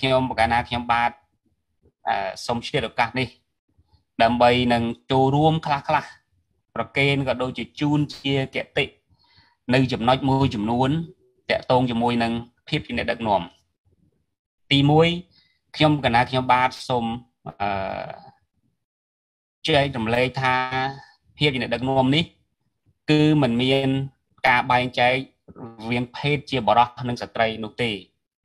ខ្ញុំកាលណាខ្ញុំបាទសូមឆ្លៀតឱកាសនេះដើម្បីនឹងចូលរួមខ្លះប្រកេនក៏ដូចជាជូនជាគតិនៅចំណុចមួយចំនួនតាក់ទងជាមួយនឹងភាពជាអ្នកដឹកនាំទី1ខ្ញុំកាលណាខ្ញុំបាទសូមចែករំលែកថាភាពជាអ្នកដឹកនាំនេះគឺមិនមានការបែងចែករវាងភេទជាបរិសុទ្ធនិងស្ត្រីនោះទេ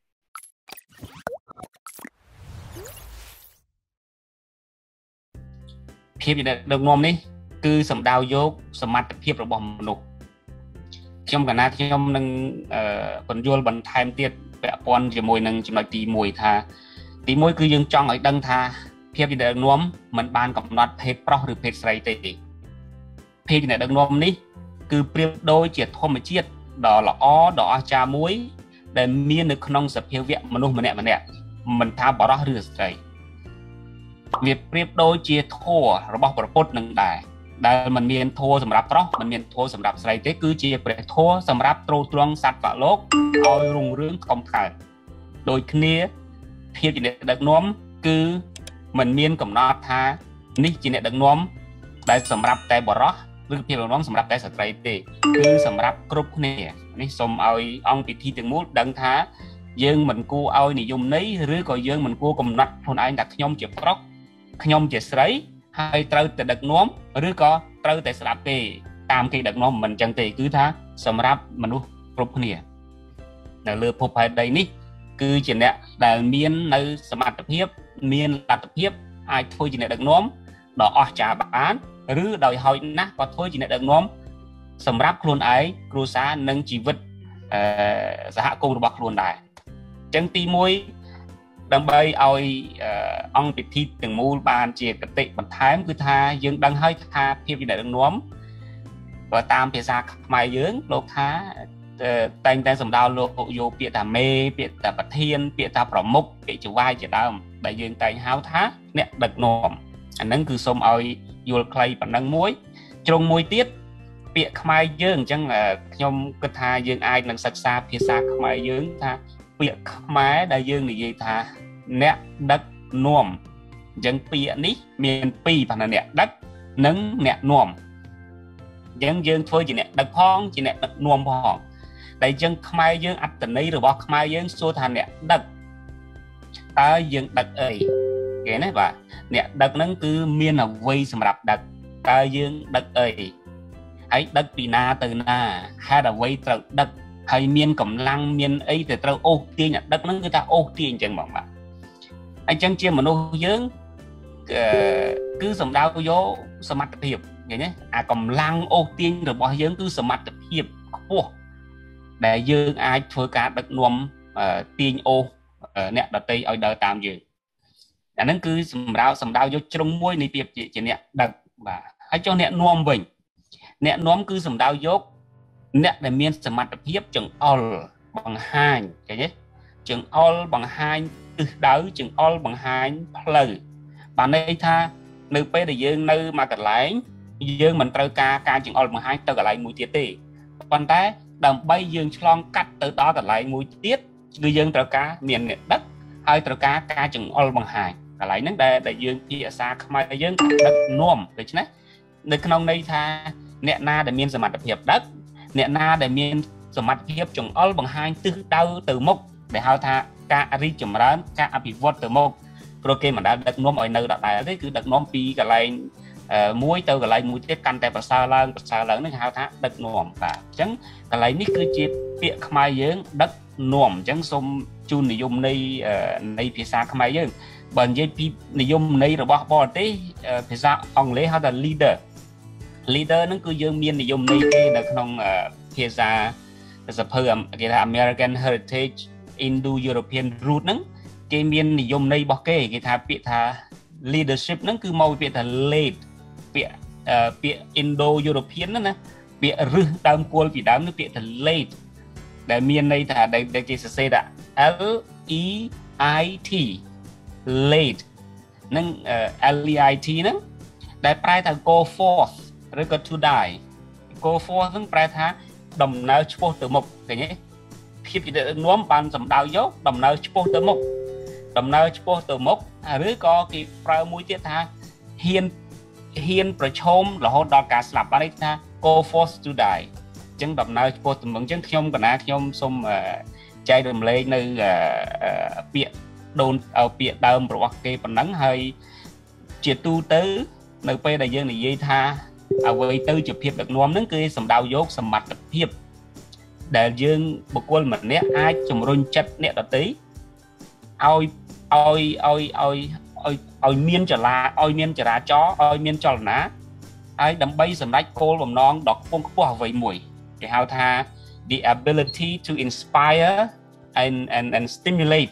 ភាពជាអ្នកដឹកនាំនេះគឺសំដៅយកសមត្ថភាពរបស់មនុស្សខ្ញុំកាលណាខ្ញុំនឹងបញ្យល់បន្ថែមទៀតពាក់ព័ន្ធជាមួយនឹងចំណុចទី1ថាទី1គឺយើងចង់ឲ្យដឹងថាភាពជាអ្នកដឹកនាំមិនបានកំណត់ភេទប្រុសឬភេទស្រីទេភាពជាអ្នកដឹកនាំនេះគឺប្រៀបដូចជាធម្មជាតិដ៏ល្អដ៏អស្ចារ្យមួយដែលមាននៅក្នុងសភាវៈមនុស្សម្នាក់មិនថាបរិសុទ្ធឬស្ត្រីវាប្រៀបដូចជាធម៌របស់ព្រះពុទ្ធនឹងដែរដែលមិនមានធម៌សម្រាប់ប្រុសមិនមានធម៌សម្រាប់ស្រីទេគឺជាព្រះធម៌សម្រាប់ទ្រទ្រង់សត្វវលោកឲ្យរុងរឿងកំកើតដូចគ្នាភាពជាអ្នកដឹកនាំគឺមិនមានកំណត់ថានេះជាអ្នកដឹកនាំដែលសម្រាប់តែបរិសុទ្ធឬភាពដឹកនាំសម្រាប់តែស្ត្រីទេគឺសម្រាប់គ្រប់គ្នានេះសូមឲ្យអង្គពិធីទាំងមូលដឹងថាយើងមិនគួរឲ្យនិយមន័យឬក៏យើងមិនគួរកំណត់ខ្លួនឯងថាខ្ញុំជាប្រុសខ្ញុំជាស្រីហើយត្រូវតែដឹកនាំឬក៏ត្រូវតែស្ដាប់ទេតាមគេដឹកនាំមិនអញ្ចឹងទេគឺថាសម្រាប់មនុស្សគ្រប់គ្នានៅលើភពផែនដីនេះគឺជាអ្នកដែលមាននៅសមត្ថភាពមានលទ្ធភាពអាចធ្វើជាអ្នកដឹកនាំដ៏អស្ចារ្យបានឬដោយហោចណាស់ក៏ធ្វើជាអ្នកដឹកនាំសម្រាប់ខ្លួនឯងគ្រួសារនិងជីវិតសហគមន៍របស់ខ្លួនដែរអញ្ចឹងទី1ដើម្បីឲ្យអង្គពិធីទាំងមូលបានជាគតិបន្ថែមគឺថាយើងដឹងហើយថាភាពជាអ្នកដឹកនាំបើតាមភាសាខ្មែរយើងលោកថាតែងតែសំដៅលោកយកពាក្យថាមេពាក្យថាប្រធានពាក្យថាប្រមុខពាក្យចវាយជាដើមដែលយើងតែងហៅថាអ្នកដឹកនាំអាហ្នឹងគឺសូមឲ្យយល់ខ្លីប៉ុណ្ណឹងមួយជ្រុងមួយទៀតពាក្យខ្មែរយើងអញ្ចឹងខ្ញុំគិតថាយើងអាចនឹងសិក្សាភាសាខ្មែរយើងថាពាក្យខ្មែរដែលយើងនិយាយថាអ្នកដឹកនាំអញ្ចឹងពាក្យនេះមានពីរប៉ុណ្ណាអ្នកដឹកនិងអ្នកនាំអញ្ចឹងយើងធ្វើជាអ្នកដឹកផងជាអ្នកដឹកនាំផងតែអញ្ចឹងខ្មែរយើងអត្តន័យរបស់ខ្មែរយើងសួរថាអ្នកដឹកតើយើងដឹកអីគេណាបាទអ្នកដឹកហ្នឹងគឺមានអ្វីសម្រាប់ដឹកតើយើងដឹកអីហើយដឹកពីណាទៅណាហេតុអ្វីត្រូវដឹកហើយមានកម្លាំងមានអីទៅត្រូវអូសទាញដឹកហ្នឹងគឺថាអូសទាញអញ្ចឹងបងបាទអញ្ចឹងជាមនុស្សយើងគឺសំដៅយកសមត្ថភាពឃើញទេអាកម្លាំងអូសទាញរបស់យើងគឺសមត្ថភាពខ្ពស់ដែលយើងអាចធ្វើការដឹកនាំទាញអូសអ្នកដទៃឲ្យដើរតាមយើងអាហ្នឹងគឺសំដៅយកជ្រុងមួយនៃភាពជាអ្នកដឹកបាទហើយចុះអ្នកនាំវិញអ្នកនាំគឺសំដៅយកអ្នកដែលមានសមត្ថភាពចង្អុលបង្ហាញឃើញទេចង្អុលបង្ហាញទិសដៅចង្អុលបង្ហាញផ្លូវបានន័យថានៅពេលដែលយើងនៅមកកន្លែងយើងមិនត្រូវការចង្អុលបង្ហាញទៅកន្លែងមួយទៀតទេប៉ុន្តែដើម្បីយើងឆ្លងកាត់ទៅដល់កន្លែងមួយទៀតគឺយើងត្រូវការមានអ្នកដឹកហើយត្រូវការចង្អុលបង្ហាញកន្លែងហ្នឹងដែលយើងភាសាខ្មែរយើងដឹកនាំដូច្នេះនៅក្នុងន័យថាអ្នកណាដែលមានសមត្ថភាពដឹកអ្នកណាដែលមានសមត្ថភាពចង្អុលបង្ហាញទិសដៅទៅមុខដែលហៅថាការរីកចម្រើនការអភិវឌ្ឍទៅមុខព្រោះគេមិនដែលដឹកនាំឲ្យនៅដដែលទេគឺដឹកនាំពីកន្លែងមួយទៅកន្លែងមួយទៀតកាន់តែប្រសើរឡើងហ្នឹងហៅថាដឹកនាំបាទអញ្ចឹងកន្លែងនេះគឺជាពាក្យខ្មែរយើងដឹកនាំអញ្ចឹងសូមជូននិយមនៃភាសាខ្មែរយើងបើនិយាយពីនិយមន័យរបស់បរទេសភាសាអង់គ្លេសហៅថា leader ហ្នឹងគឺយើងមាននិយមន័យគេនៅក្នុងភាសាសភៅគេថា American Heritage Indo-European Root ហ្នឹងគេមាននិយមន័យរបស់គេថាពាក្យថា leadership ហ្នឹងគឺមកពីពាក្យថា lead ពាក្យ Indo-European ហ្នឹងណាពាក្យរឹសដើមគល់ពីដើមនោះពាក្យថា lead ដែលមានន័យថាដែលគេសរសេរថា L E I T lead នឹង L E I T ហ្នឹងដែលប្រែថា go forth ឬក៏ to die go forth ហ្នឹងប្រែថាដំណើរឆ្ពោះទៅមុខឃើញទេភាពជាអ្នកដឹកនាំបានសំដៅយកដំណើរឆ្ពោះទៅមុខដំណើរឆ្ពោះទៅមុខឬក៏គេប្រើមួយទៀតថាហ៊ានប្រឈមរហូតដល់ការស្លាប់បានន័យថា go forced to die អញ្ចឹងដំណើរឆ្ពោះទៅមុខអញ្ចឹងខ្ញុំកណាខ្ញុំសូមចែករំលែកនៅពាក្យដូនពាក្យដើមរបស់គេប៉ុណ្ណឹងហើយជាទូទៅនៅពេលដែលយើងនិយាយថាអ្វីទៅជាភាពដឹកនាំហ្នឹងគឺសំដៅយកសមត្ថភាពដែលយើងបុគ្គលម្នាក់អាចជំរុញចិត្តអ្នកដទៃឲ្យមានចលាឲ្យមានចរាចរណ៍ឲ្យមានចលនាហើយដើម្បីសម្រេចគោលបំណងដ៏ខ្ពង់ខ្ពស់អ្វីមួយគេហៅថា the ability to inspire and stimulate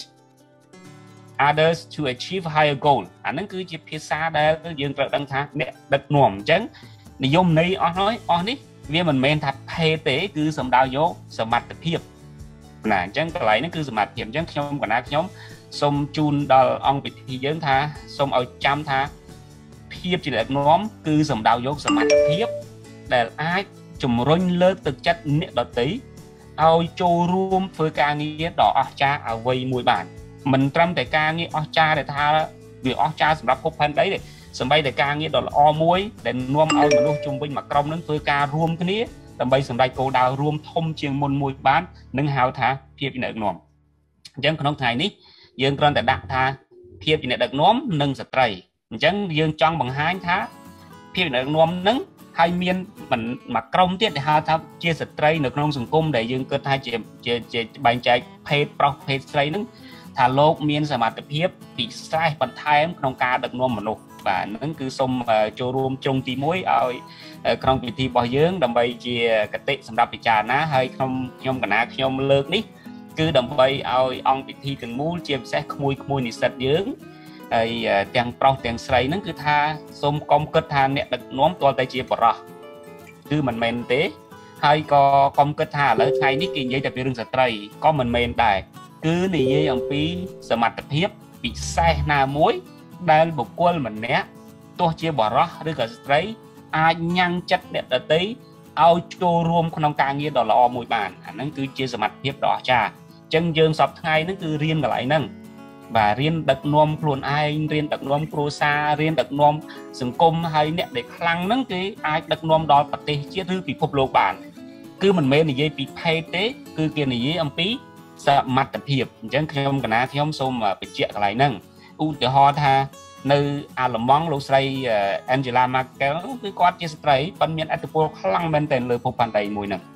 others to achieve higher goal អាហ្នឹងគឺជាភាសាដែលយើងត្រូវដឹងថាអ្នកដឹកនាំអញ្ចឹងនិយមន័យអស់នេះវាមិនមែនថាភេទទេគឺសំដៅយកសមត្ថភាពណាអញ្ចឹងកន្លែងហ្នឹងគឺសមត្ថភាពអញ្ចឹងខ្ញុំកណាខ្ញុំសូមជូនដល់អង្គពិធីយើងថាសូមឲ្យចាំថាភាពជាអ្នកដឹកនាំគឺសំដៅយកសមត្ថភាពដែលអាចជំរុញលើកទឹកចិត្តអ្នកដទៃឲ្យចូលរួមធ្វើការងារដ៏អស្ចារ្យអ្វីមួយបានមិនត្រឹមតែការងារអស្ចារ្យដែលថាវាអស្ចារ្យសម្រាប់ភពផែនដីទេសម្បីតែការងារដ៏ល្អមួយដែលនាំឲ្យមនុស្សជុំវិញមួយក្រុមនឹងធ្វើការរួមគ្នាដើម្បីសម្រេចគោលដៅរួមធំជាងមុនមួយបាននឹងហៅថាភាពជាអ្នកដឹកនាំអញ្ចឹងក្នុងថ្ងៃនេះយើងគ្រាន់តែដាក់ថាភាពជាអ្នកដឹកនាំនិងស្ត្រីអញ្ចឹងយើងចង់បង្ហាញថាភាពជាអ្នកដឹកនាំនឹងហើយមានមួយក្រុមទៀតដែលហៅថាជាស្ត្រីនៅក្នុងសង្គមដែលយើងគិតថាជាបែងចែកភេទប្រុសភេទស្រីនឹងថាលោកមានសមត្ថភាពពិសេសបន្ថែមក្នុងការដឹកនាំមនុស្សបាទហ្នឹងគឺសូមចូលរួមជ្រុងទី1ឲ្យក្នុងពិធីរបស់យើងដើម្បីជាគតិសម្រាប់ពិចារណាហើយខ្ញុំកណាខ្ញុំលើកនេះគឺដើម្បីឲ្យអង្គពិធីទាំងមូលជាពិសេសក្មួយនិស្សិតយើងហើយទាំងប្រុសទាំងស្រីហ្នឹងគឺថាសូមកុំគិតថាអ្នកដឹកនាំទាល់តែជាបរិសុទ្ធគឺមិនមែនទេហើយក៏កុំគិតថាឥឡូវថ្ងៃនេះគេនិយាយតែពីរឿងស្ត្រីក៏មិនមែនដែរគឺនិយាយអំពីសមត្ថភាពពិសេសណាមួយដែលបុគ្គលម្នាក់ទោះជាបរិសុទ្ធឬក៏ស្ត្រីអាចញ៉ាំងចិត្តអ្នកដទៃឲ្យចូលរួមក្នុងការងារដ៏ល្អមួយបានអាហ្នឹងគឺជាសមត្ថភាពដ៏អស្ចារ្យអញ្ចឹងយើងសពថ្ងៃហ្នឹងគឺរៀនកន្លែងហ្នឹងបាទរៀនដឹកនាំខ្លួនឯងរៀនដឹកនាំគ្រួសាររៀនដឹកនាំសង្គមហើយអ្នកដែលខ្លាំងហ្នឹងគេអាចដឹកនាំដល់ប្រទេសជាតិឬពិភពលោកបានគឺមិនមែននិយាយពីភេទទេគឺគេនិយាយអំពីសមត្ថភាពអញ្ចឹងខ្ញុំកណាខ្ញុំសូមបញ្ជាក់កន្លែងហ្នឹងឧទាហរណ៍ថានៅអាល្លឺម៉ង់លោកស្រី Angela Merkel គឺគាត់ជាស្ត្រីប៉ុន្តែមានឥទ្ធិពលខ្លាំងមែនទែនលើភពផែនដីមួយហ្នឹង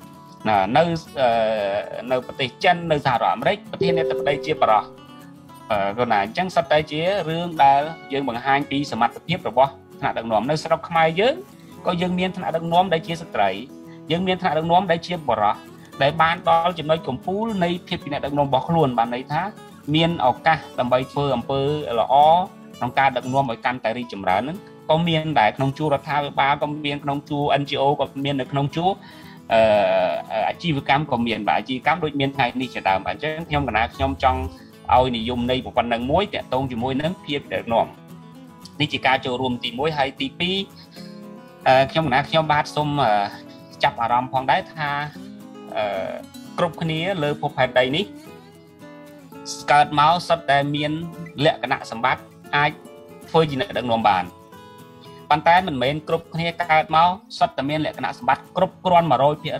នៅប្រទេសចិននៅសហរដ្ឋអាមេរិកប្រធានាធិបតីជាបរិសុទ្ធគាត់ណាអញ្ចឹងសុទ្ធតែជារឿងដែលយើងបង្ហាញពីសមត្ថភាពរបស់ថ្នាក់ដឹកនាំនៅស្រុកខ្មែរយើងក៏យើងមានថ្នាក់ដឹកនាំដែលជាស្ត្រីយើងមានថ្នាក់ដឹកនាំដែលជាបរិសុទ្ធដែលបានដល់ចំណុចកំពូលនៃភាពជាអ្នកដឹកនាំរបស់ខ្លួនបានន័យថាមានឱកាសដើម្បីធ្វើអំពើល្អក្នុងការដឹកនាំឲ្យកាន់តែរីកចម្រើនហ្នឹងក៏មានដែរក្នុងជួររដ្ឋាភិបាលក៏មានក្នុងជួរ NGO ក៏មាននៅក្នុងជួរអាជីវកម្មក៏មានបាទអាជីវកម្មដូចមានថ្ងៃនេះជាដើមបាទអញ្ចឹងខ្ញុំកណាខ្ញុំចង់ឲ្យនិយមន័យប៉ុណ្ណឹងមួយតាក់ទងជាមួយនឹងភាពដឹកនាំនេះជាការចូលរួមទី1ហើយទី2ខ្ញុំកណាខ្ញុំបាទសូមចាប់អារម្មណ៍ផងដែរថាគ្រប់គ្នាលើភពផែនដីនេះកើតមកសុទ្ធតែមានលក្ខណៈសម្បត្តិអាចធ្វើជាអ្នកដឹកនាំបានប៉ុន្តែមិនមែនគ្រប់គ្នាកើតមកសុទ្ធតែមានលក្ខណៈសម្បត្តិគ្រប់គ្រាន់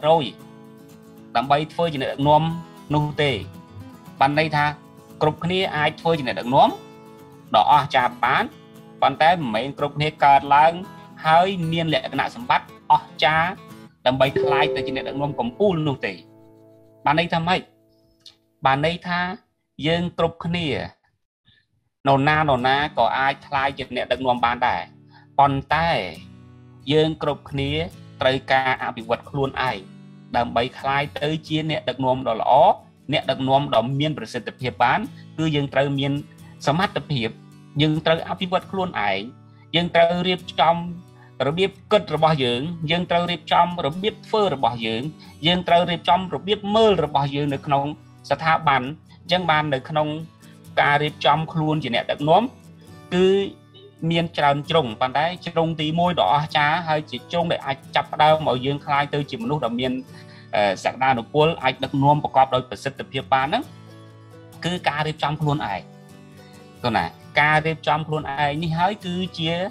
100% ដើម្បីធ្វើជាអ្នកដឹកនាំនោះទេបានន័យថាគ្រប់គ្នាអាចធ្វើជាអ្នកដឹកនាំដ៏អស្ចារ្យបានប៉ុន្តែមិនមែនគ្រប់គ្នាកើតឡើងហើយមានលក្ខណៈសម្បត្តិអស្ចារ្យដើម្បីក្លាយទៅជាអ្នកដឹកនាំកំពូលនោះទេបានន័យថាម៉េចបានន័យថាយើងគ្រប់គ្នានរណាក៏អាចក្លាយជាអ្នកដឹកនាំបានដែរប៉ុន្តែយើងគ្រប់គ្នាត្រូវការអភិវឌ្ឍខ្លួនឯងដើម្បីក្លាយទៅជាអ្នកដឹកនាំដ៏ល្អអ្នកដឹកនាំដ៏មានប្រសិទ្ធភាពបានគឺយើងត្រូវមានសមត្ថភាពយើងត្រូវអភិវឌ្ឍខ្លួនឯងយើងត្រូវរៀបចំរបៀបគិតរបស់យើងត្រូវរៀបចំរបៀបធ្វើរបស់យើងត្រូវរៀបចំរបៀបមើលរបស់យើងនៅក្នុងស្ថាប័នអញ្ចឹងបាននៅក្នុងការរៀបចំខ្លួនជាអ្នកដឹកនាំគឺមានច្រើនជ្រុងប៉ុន្តែជ្រុងទី1ដ៏អស្ចារ្យហើយជាជ្រុងដែលអាចចាប់ផ្ដើមឲ្យយើងក្លាយទៅជាមនុស្សដ៏មានសក្តានុពលអាចដឹកនាំប្រកបដោយប្រសិទ្ធភាពបានហ្នឹងគឺការរៀបចំខ្លួនឯង còn này ca tiếp trong luôn ai ní hái cứ chia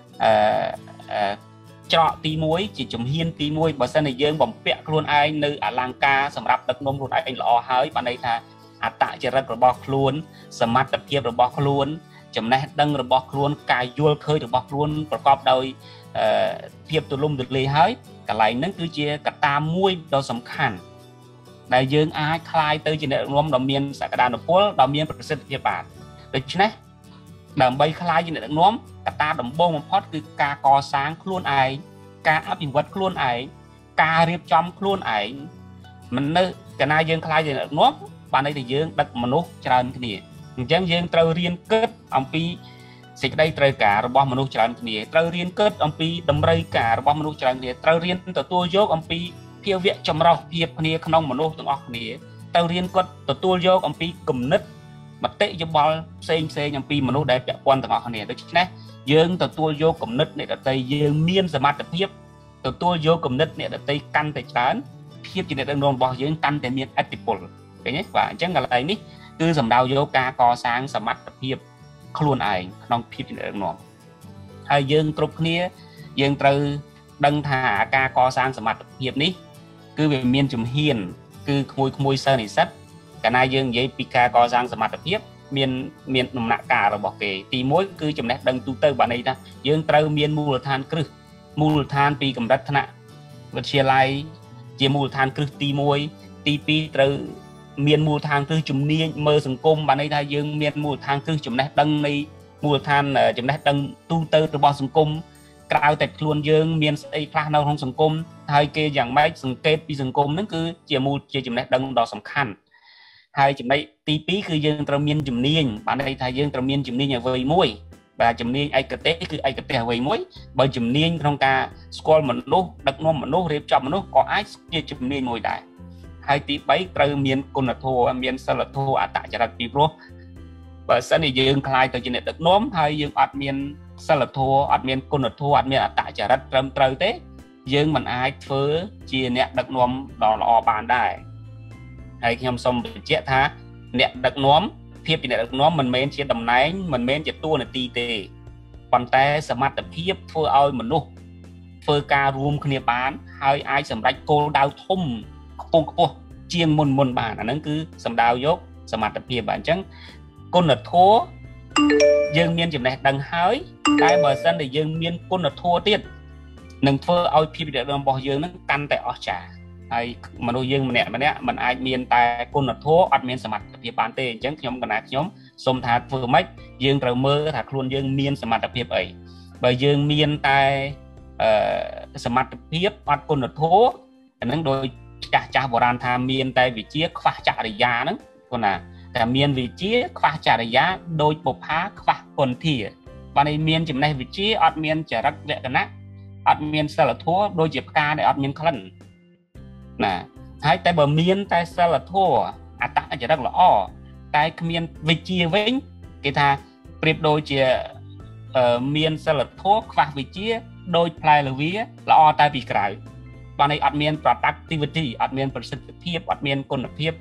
trọ tí muối chỉ chùm hiên tí muối bởi sân này dương bỏng bẹ luôn ai nơi ở làng ca sầm rạp đất nôm luôn ai lọ hái bạn đây tha tại chỉ rất là bọc luôn sầm mặt tập hiệp rồi bọc luôn chùm này đăng rồi bọc luôn cài vuông khơi rồi bọc luônประกอบដោយភាពទូលំទូលាយហើយកន្លែងហ្នឹងគឺជាកត្តាមួយដ៏សំខាន់ដែលយើងអាចคลายទៅជាអ្នកដឹកនាំដ៏មានសក្តានុពលដ៏មានប្រសិទ្ធភាពបានដូច្នេះដើម្បីคลายជាអ្នកដឹកនាំកត្តាដំបូងបំផុតគឺការកសាងខ្លួនឯងការអភិវឌ្ឍខ្លួនឯងការរៀបចំខ្លួនឯងមិននៅកាលណាយើងคลายជាអ្នកដឹកនាំបានន័យថាយើងដឹកមនុស្សច្រើនគ្នាអញ្ចឹងយើងត្រូវរៀនគិតអំពីសេចក្តីត្រូវការរបស់មនុស្សច្រើនគ្នាត្រូវរៀនគិតអំពីតម្រូវការរបស់មនុស្សច្រើនគ្នាត្រូវរៀនទទួលយកអំពីភាវៈចម្រុះភាពគ្នាក្នុងមនុស្សទាំងអស់គ្នាត្រូវរៀនគាត់ទទួលយកអំពីគំនិតមតិយោបល់ផ្សេងអំពីមនុស្សដែលពាក់ព័ន្ធទាំងអស់គ្នាដូច្នេះយើងទទួលយកគំនិតអ្នកដទៃយើងមានសមត្ថភាពទទួលយកគំនិតអ្នកដទៃកាន់តែច្រើនភាពជាអ្នកដឹកនាំរបស់យើងកាន់តែមានឥទ្ធិពលឃើញទេបាទអញ្ចឹងកន្លែងនេះគឺសំដៅយកការកសាងសមត្ថភាពខ្លួនឯងក្នុងភាពជាអ្នកដឹកនាំហើយយើងគ្រប់គ្នាយើងត្រូវដឹងថាការកសាងសមត្ថភាពនេះគឺវាមានជំហានគឺក្មួយសិស្សនិស្សិតកាលណាយើងនិយាយពីការកសាងសមត្ថភាពមានដំណាក់កាលរបស់គេទី1គឺចំណេះដឹងទូទៅបានន័យថាយើងត្រូវមានមូលដ្ឋានគ្រឹះមូលដ្ឋានពីកម្រិតថ្នាក់វិទ្យាល័យជាមូលដ្ឋានគ្រឹះទី1ទី2ត្រូវមានមូលដ្ឋានគ្រឹះជំនាញមើលសង្គមបានន័យថាយើងមានមូលដ្ឋានគ្រឹះចំណេះដឹងនៃមូលដ្ឋានចំណេះដឹងទូទៅរបស់សង្គមក្រៅតែខ្លួនយើងមានស្អីខ្លះនៅក្នុងសង្គមហើយគេយ៉ាងម៉េចសង្កេតពីសង្គមហ្នឹងគឺជាចំណេះដឹងដ៏សំខាន់ហើយចំណុចទី2គឺយើងត្រូវមានជំនាញបានន័យថាយើងត្រូវមានជំនាញអ្វីមួយបាទជំនាញឯកទេសគឺឯកទេសអ្វីមួយបើជំនាញក្នុងការស្គាល់មនុស្សដឹកនាំមនុស្សរៀបចំមនុស្សក៏អាចជាជំនាញមួយដែរហើយទី3ត្រូវមានគុណធម៌មានសិលធម៌អត្តចរិតពីព្រោះបើសិនជាយើងខ្លាយទៅជាអ្នកដឹកនាំហើយយើងអត់មានសិលធម៌អត់មានគុណធម៌អត់មានអត្តចរិតត្រឹមត្រូវទេយើងមិនអាចធ្វើជាអ្នកដឹកនាំដ៏ល្អបានដែរហើយខ្ញុំសូមបញ្ជាក់ថាអ្នកដឹកនាំភាពជាអ្នកដឹកនាំមិនមែនជាតំណែងមិនមែនជាតួនាទីទេប៉ុន្តែសមត្ថភាពធ្វើឲ្យមនុស្សធ្វើការរួមគ្នាបានហើយអាចសម្រេចគោលដៅធំខ្ពស់ជាងមុនបានអាហ្នឹងគឺសំដៅយកសមត្ថភាពបាទអញ្ចឹងគុណធម៌យើងមានចំណេះដឹងហើយតែបើសិនតែយើងមានគុណធម៌ទៀតនឹងធ្វើឲ្យភាពជាអ្នកដឹកនាំរបស់យើងហ្នឹងកាន់តែអស្ចារ្យហើយមនុស្សយើងម្នាក់មិនអាចមានតែគុណធម៌អត់មានសមត្ថភាពបានទេអញ្ចឹងខ្ញុំសូមថាធ្វើម៉េចយើងត្រូវមើលថាខ្លួនយើងមានសមត្ថភាពអីបើយើងមានតែសមត្ថភាពអត់គុណធម៌អាហ្នឹងដោយចាស់បុរាណថាមានតែវិជ្ជាខ្វះចរិយាហ្នឹងគាត់ណាតែមានវិជ្ជាខ្វះចរិយាដោយបុប្ផាខ្វះគុណធាបាននេះមានចំណេះវិជ្ជាអត់មានចរិតលក្ខណៈអត់មានសិលធម៌ដូចជាផ្កាដែលអត់មានក្លិនណាហើយតែបើមានតែសិលធម៌អត្តចរិតល្អតែគ្មានវិជ្ជាវិញគេថាប្រៀបដូចជាមានសិលធម៌ខ្វះវិជ្ជាដូចផ្លែល្វាល្អតែពីក្រៅបាននេះអត់មាន productivity អត់មានប្រសិទ្ធភាពអត់មានគុណភាព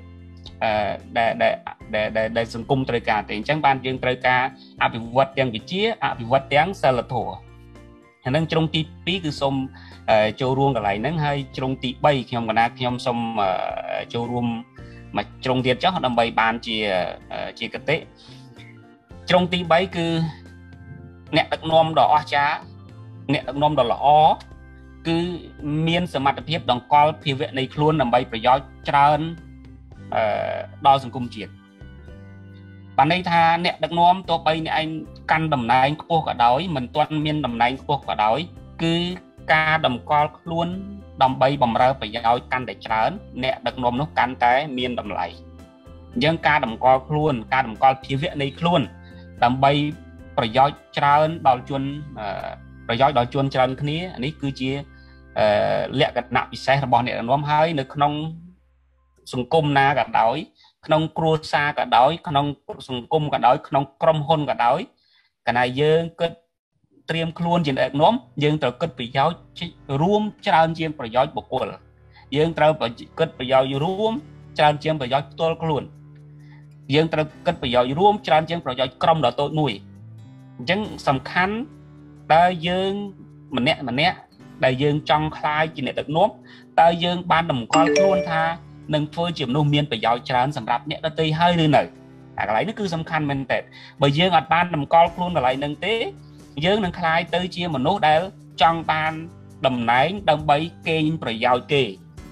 ដែលសង្គមត្រូវការទេអញ្ចឹងបានយើងត្រូវការអភិវឌ្ឍទាំងវិជ្ជាអភិវឌ្ឍទាំងសិលធម៌ហើយនឹងជ្រុងទី2គឺសូមចូលរួមកន្លែងហ្នឹងហើយជ្រុងទី3ខ្ញុំសូមចូលរួមមួយជ្រុងទៀតចុះដើម្បីបានជាគតិជ្រុងទី3គឺអ្នកដឹកនាំដ៏អស្ចារ្យអ្នកដឹកនាំដ៏ល្អគឺមានសមត្ថភាពដង្កល់ភាវៈនៃខ្លួនដើម្បីប្រយោជន៍ច្រើនដល់សង្គមជាតិបានន័យថាអ្នកដឹកនាំទោះបីអ្នកឯងកាន់តំណែងខ្ពស់ក៏ដោយមិនទាន់មានតំណែងខ្ពស់ក៏ដោយគឺការតម្កល់ខ្លួនដើម្បីបម្រើប្រយោជន៍កាន់តែច្រើនអ្នកដឹកនាំនោះកាន់តែមានតម្លៃអញ្ចឹងការតម្កល់ខ្លួនការតម្កល់ភាវៈនៃខ្លួនដើម្បីប្រយោជន៍ច្រើនដល់ជនច្រើនគ្នានេះគឺជាលក្ខណៈពិសេសរបស់អ្នកដឹកនាំហើយនៅក្នុងសង្គមណាក៏ដោយក្នុងគ្រួសារក៏ដោយក្នុងសង្គមក៏ដោយក្នុងក្រុមហ៊ុនក៏ដោយកាលណាយើងគិតត្រៀមខ្លួនជាអ្នកដឹកនាំយើងត្រូវគិតប្រយោជន៍រួមច្រើនជាងប្រយោជន៍បុគ្គលយើងត្រូវគិតប្រយោជន៍រួមច្រើនជាងប្រយោជន៍ផ្ទាល់ខ្លួនយើងត្រូវគិតប្រយោជន៍រួមច្រើនជាងប្រយោជន៍ក្រុមដ៏តូចមួយអញ្ចឹងសំខាន់តើយើងម្នាក់ដែលយើងចង់ខ្លាយជាអ្នកដឹកនាំតើយើងបានតម្កល់ខ្លួនថានឹងធ្វើជាមនុស្សមានប្រយោជន៍ច្រើនសម្រាប់អ្នកដទៃហើយឬនៅអាកន្លែងនេះគឺសំខាន់មែនតើបើយើងអត់បានតម្កល់ខ្លួនកន្លែងហ្នឹងទេយើងនឹងខ្លាយទៅជាមនុស្សដែលចង់បានតំណែងដើម្បីកេងប្រយោជន៍គេ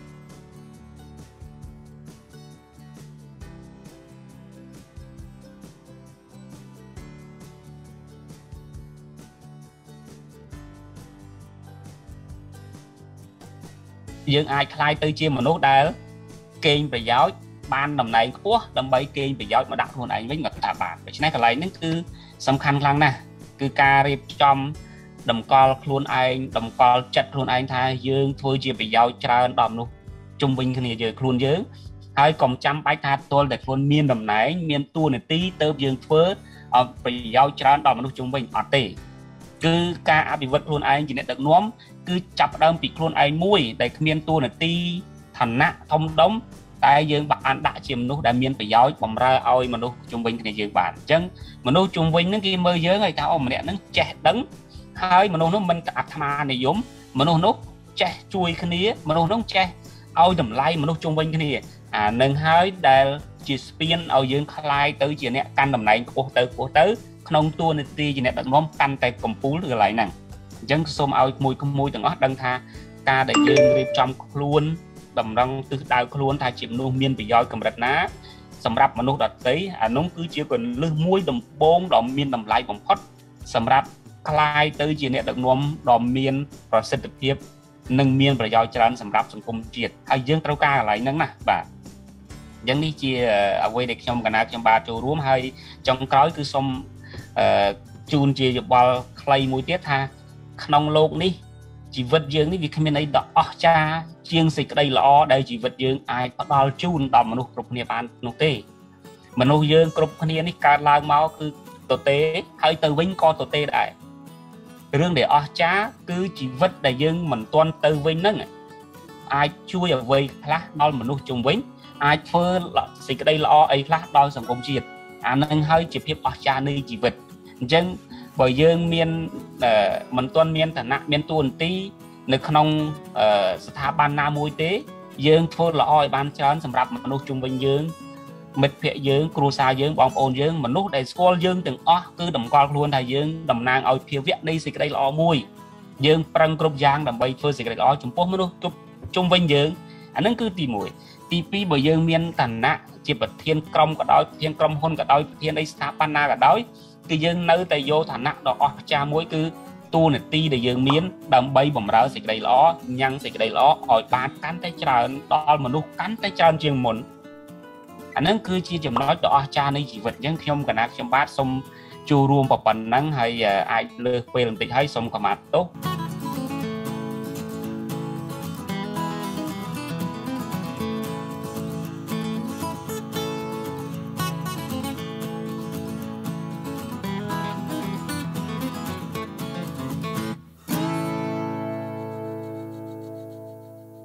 យើងអាចខ្លាយទៅជាមនុស្សដែលកេងប្រយោជន៍បានតំណែងខ្ពស់ដើម្បីកេងប្រយោជន៍មកដាក់ខ្លួនឯងវិញក៏ថាបានដូច្នេះកន្លែងនេះគឺសំខាន់ខ្លាំងណាស់គឺការរៀបចំតម្កល់ខ្លួនឯងតម្កល់ចិត្តខ្លួនឯងថាយើងធ្វើជាប្រយោជន៍ច្រើនដល់មនុស្សជុំវិញគ្នាយើងខ្លួនយើងហើយកុំចាំបាច់ថាទល់តែខ្លួនមានតំណែងមានតួនាទីទៅយើងធ្វើប្រយោជន៍ច្រើនដល់មនុស្សជុំវិញអត់ទេគឺការអភិវឌ្ឍខ្លួនឯងជាអ្នកដឹកនាំគឺចាប់ផ្ដើមពីខ្លួនឯងមួយដែលគ្មានតួនាទីឋានៈធំដុំតែយើងបានដាក់ជាមនុស្សដែលមានប្រយោជន៍បម្រើឲ្យមនុស្សជុំវិញគ្នាយើងបានអញ្ចឹងមនុស្សជុំវិញហ្នឹងគេមើលយើងហើយថាអូម្នាក់ហ្នឹងចេះដឹងហើយមនុស្សនោះមិនអាត្មានិយមមនុស្សនោះចេះជួយគ្នាមនុស្សនោះចេះឲ្យតម្លៃមនុស្សជុំវិញគ្នាអានឹងហើយដែលជាស្ពានឲ្យយើងคลายទៅជាអ្នកកាន់តំណែងខ្ពស់ទៅក្នុងតួនាទីជាអ្នកដឹកនាំកាន់តែកំពូលទៅកន្លែងហ្នឹងអញ្ចឹងសូមឲ្យក្មួយទាំងអស់ដឹងថាការដែលយើងរៀបចំខ្លួនតម្រង់ទិសដៅខ្លួនថាជាមនុស្សមានប្រយោជន៍កម្រិតណាសម្រាប់មនុស្សដទៃអានោះគឺជាគន្លឹះមួយដំបូងដ៏មានតម្លៃបំផុតសម្រាប់คลายទៅជាអ្នកដឹកនាំដ៏មានប្រសិទ្ធភាពនិងមានប្រយោជន៍ច្រើនសម្រាប់សង្គមជាតិហើយយើងត្រូវការកន្លែងហ្នឹងណាបាទអញ្ចឹងនេះជាអ្វីដែលខ្ញុំកណាខ្ញុំបាទចូលរួមហើយចុងក្រោយគឺសូមជូនជាយោបល់ខ្លីមួយទៀតថាក្នុងโลกនេះជីវិតយើងនេះវាគ្មានអីដ៏អស្ចារ្យជាងសេចក្តីល្អដែលជីវិតយើងអាចផ្ដល់ជូនដល់មនុស្សគ្រប់គ្នាបាននោះទេមនុស្សយើងគ្រប់គ្នានេះកើតឡើងមកគឺទទេហើយទៅវិញក៏ទទេដែររឿងដែលអស្ចារ្យគឺជីវិតដែលយើងមិនទាន់ទៅវិញហ្នឹងអាចជួយអ្វីខ្លះដល់មនុស្សជុំវិញអាចធ្វើសេចក្តីល្អអីខ្លះដល់សង្គមជាតិអានឹងហើយជាភាពអស្ចារ្យនៃជីវិតអញ្ចឹងបើយើងមានមិនទាន់មានឋានៈមានតួនាទីនៅក្នុងស្ថាប័នណាមួយទេយើងធ្វើល្អឲ្យបានច្រើនសម្រាប់មនុស្សជុំវិញយើងមិត្តភ័ក្តិយើងគ្រួសារយើងបងប្អូនយើងមនុស្សដែលស្គាល់យើងទាំងអស់គឺតម្កល់ខ្លួនថាយើងតំណាងឲ្យភាវៈនៃសេចក្តីល្អមួយយើងប្រឹងគ្រប់យ៉ាងដើម្បីធ្វើសេចក្តីល្អចំពោះមនុស្សជុំវិញយើងអានឹងគឺទី1ទី2បើយើងមានឋានៈជាប្រធានក្រុមក៏ដោយប្រធានក្រុមហ៊ុនក៏ដោយប្រធាននៃស្ថាប័នណាក៏ដោយគឺយើងនៅតែយកឋានៈដ៏អស្ចារ្យមួយគឺតួនាទីដែលយើងមានដើម្បីបម្រើសេចក្តីល្អញ៉ាំងសេចក្តីល្អឲ្យបានកាន់តែច្រើនដល់មនុស្សកាន់តែច្រើនជាងមុនអានឹងគឺជាចំណុចដ៏អស្ចារ្យនៃជីវិតអញ្ចឹងខ្ញុំកណាខ្ញុំបាទសូមចូលរួមប៉ុណ្ណឹងហើយអាចលើសពេលបន្តិចហើយសូមខមាទោស